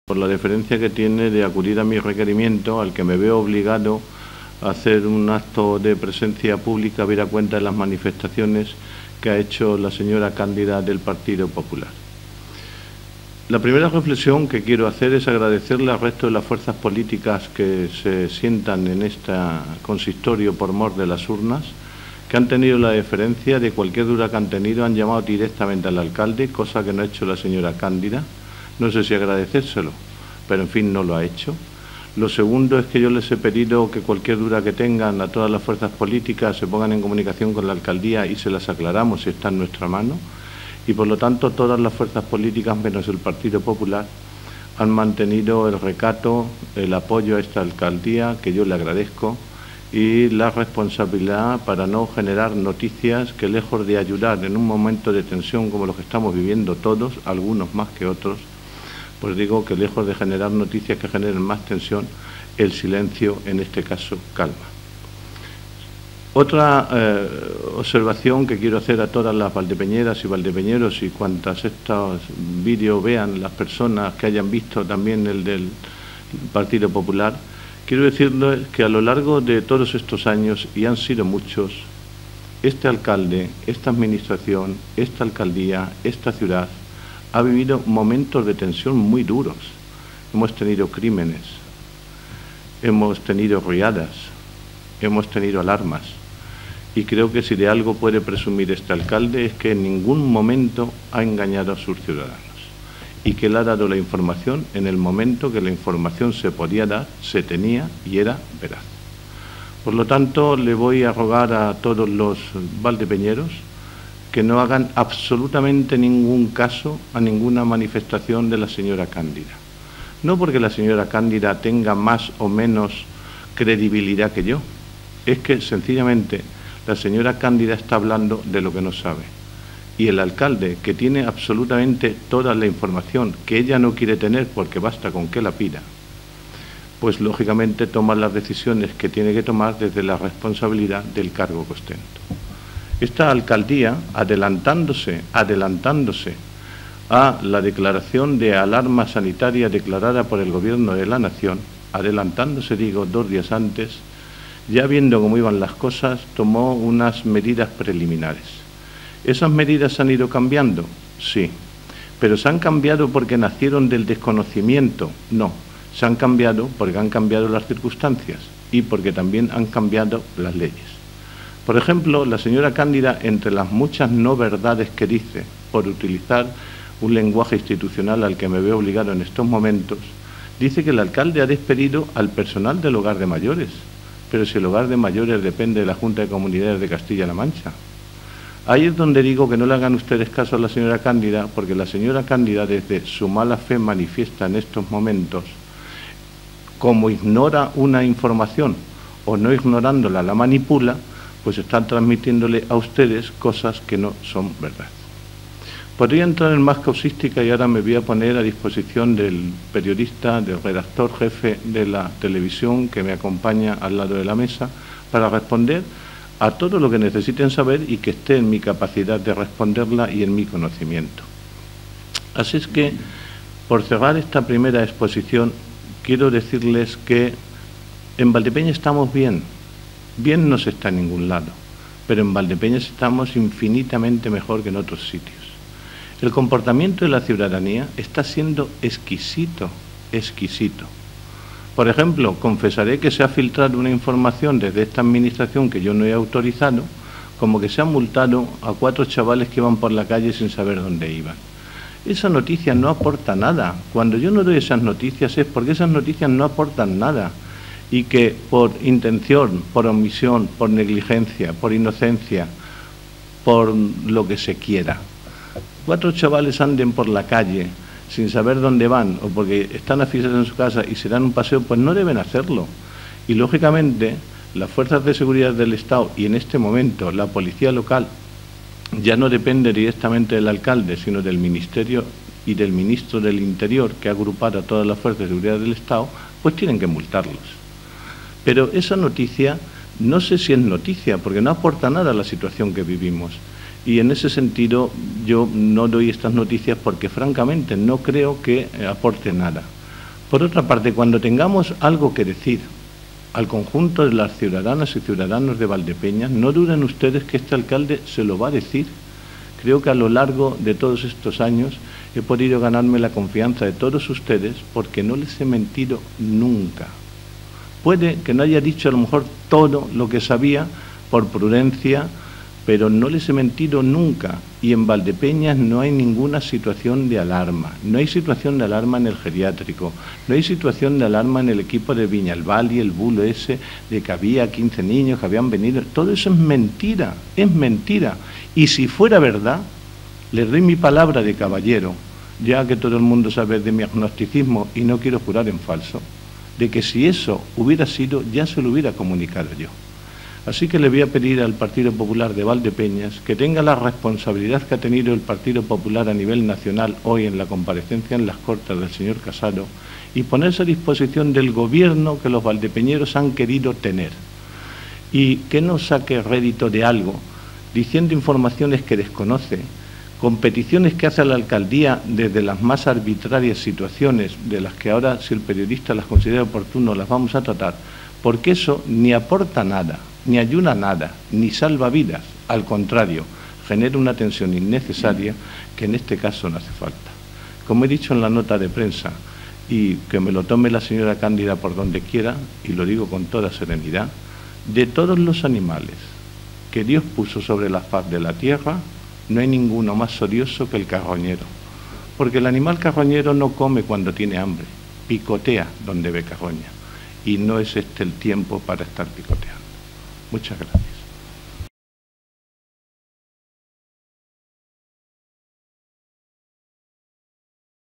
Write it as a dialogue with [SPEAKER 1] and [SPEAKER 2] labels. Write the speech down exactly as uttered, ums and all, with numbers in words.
[SPEAKER 1] por la deferencia que tiene de acudir a mi requerimiento, al que me veo obligado a hacer un acto de presencia pública, ver a cuenta de las manifestaciones que ha hecho la señora Cándida del Partido Popular. La primera reflexión que quiero hacer es agradecerle al resto de las fuerzas políticas que se sientan en este consistorio por mor de las urnas, que han tenido la deferencia de cualquier duda que han tenido, han llamado directamente al alcalde, cosa que no ha hecho la señora Cándida. No sé si agradecérselo, pero en fin, no lo ha hecho. Lo segundo es que yo les he pedido que cualquier duda que tengan a todas las fuerzas políticas se pongan en comunicación con la alcaldía y se las aclaramos si está en nuestra mano. Y por lo tanto todas las fuerzas políticas, menos el Partido Popular, han mantenido el recato, el apoyo a esta alcaldía, que yo le agradezco, y la responsabilidad para no generar noticias que, lejos de ayudar en un momento de tensión como los que estamos viviendo todos, algunos más que otros, pues digo que lejos de generar noticias que generen más tensión, el silencio, en este caso, calma. Otra eh, observación que quiero hacer a todas las valdepeñeras y valdepeñeros y cuantas estos vídeos vean las personas que hayan visto también el del Partido Popular, quiero decirles que a lo largo de todos estos años, y han sido muchos, este alcalde, esta administración, esta alcaldía, esta ciudad, ha vivido momentos de tensión muy duros. Hemos tenido crímenes, hemos tenido riadas, hemos tenido alarmas. Y creo que si de algo puede presumir este alcalde es que en ningún momento ha engañado a sus ciudadanos y que le ha dado la información en el momento que la información se podía dar, se tenía y era veraz. Por lo tanto, le voy a rogar a todos los valdepeñeros que no hagan absolutamente ningún caso a ninguna manifestación de la señora Cándida. No porque la señora Cándida tenga más o menos credibilidad que yo, es que sencillamente la señora Cándida está hablando de lo que no sabe. Y el alcalde, que tiene absolutamente toda la información que ella no quiere tener porque basta con que la pida, pues lógicamente toma las decisiones que tiene que tomar desde la responsabilidad del cargo que ostenta. Esta alcaldía, adelantándose, adelantándose a la declaración de alarma sanitaria declarada por el Gobierno de la Nación, adelantándose, digo, dos días antes, ya viendo cómo iban las cosas, tomó unas medidas preliminares. ¿Esas medidas han ido cambiando? Sí. ¿Pero se han cambiado porque nacieron del desconocimiento? No. Se han cambiado porque han cambiado las circunstancias y porque también han cambiado las leyes. Por ejemplo, la señora Cándida, entre las muchas no verdades que dice, por utilizar un lenguaje institucional al que me veo obligado en estos momentos, dice que el alcalde ha despedido al personal del hogar de mayores. Pero si el hogar de mayores depende de la Junta de Comunidades de Castilla-La Mancha. Ahí es donde digo que no le hagan ustedes caso a la señora Cándida, porque la señora Cándida, desde su mala fe manifiesta en estos momentos, como ignora una información o no ignorándola la manipula, pues están transmitiéndole a ustedes cosas que no son verdad. Podría entrar en más causística y ahora me voy a poner a disposición del periodista, del redactor jefe de la televisión que me acompaña al lado de la mesa para responder a todo lo que necesiten saber y que esté en mi capacidad de responderla y en mi conocimiento. Así es que, por cerrar esta primera exposición, quiero decirles que en Valdepeñas estamos bien, bien no se está en ningún lado, pero en Valdepeñas estamos infinitamente mejor que en otros sitios. El comportamiento de la ciudadanía está siendo exquisito, exquisito. Por ejemplo, confesaré que se ha filtrado una información desde esta administración que yo no he autorizado, como que se han multado a cuatro chavales que iban por la calle sin saber dónde iban. Esa noticia no aporta nada. Cuando yo no doy esas noticias es porque esas noticias no aportan nada y que por intención, por omisión, por negligencia, por inocencia, por lo que se quiera, cuatro chavales anden por la calle sin saber dónde van o porque están aficionados en su casa y se dan un paseo, pues no deben hacerlo. Y lógicamente las fuerzas de seguridad del Estado y en este momento la policía local ya no depende directamente del alcalde, sino del Ministerio y del Ministro del Interior, que ha agrupado a todas las fuerzas de seguridad del Estado, pues tienen que multarlos. Pero esa noticia, no sé si es noticia, porque no aporta nada a la situación que vivimos. Y en ese sentido yo no doy estas noticias porque francamente no creo que aporte nada. Por otra parte, cuando tengamos algo que decir al conjunto de las ciudadanas y ciudadanos de Valdepeñas, no duden ustedes que este alcalde se lo va a decir. Creo que a lo largo de todos estos años he podido ganarme la confianza de todos ustedes porque no les he mentido nunca. Puede que no haya dicho a lo mejor todo lo que sabía por prudencia, pero no les he mentido nunca. Y en Valdepeñas no hay ninguna situación de alarma. No hay situación de alarma en el geriátrico. No hay situación de alarma en el equipo de Viñalbal y el bulo ese de que había quince niños que habían venido. Todo eso es mentira, es mentira. Y si fuera verdad, les doy mi palabra de caballero, ya que todo el mundo sabe de mi agnosticismo y no quiero jurar en falso, de que si eso hubiera sido, ya se lo hubiera comunicado yo. Así que le voy a pedir al Partido Popular de Valdepeñas que tenga la responsabilidad que ha tenido el Partido Popular a nivel nacional hoy en la comparecencia en las Cortes del señor Casado y ponerse a disposición del gobierno que los valdepeñeros han querido tener y que no saque rédito de algo diciendo informaciones que desconoce, con peticiones que hace a la alcaldía desde las más arbitrarias situaciones de las que ahora, si el periodista las considera oportuno, las vamos a tratar, porque eso ni aporta nada, ni ayuda a nada, ni salva vidas, al contrario, genera una tensión innecesaria que en este caso no hace falta. Como he dicho en la nota de prensa, y que me lo tome la señora Cándida por donde quiera, y lo digo con toda serenidad, de todos los animales que Dios puso sobre la faz de la tierra, no hay ninguno más odioso que el carroñero, porque el animal carroñero no come cuando tiene hambre, picotea donde ve carroña, y no es este el tiempo para estar picoteando. Muchas gracias.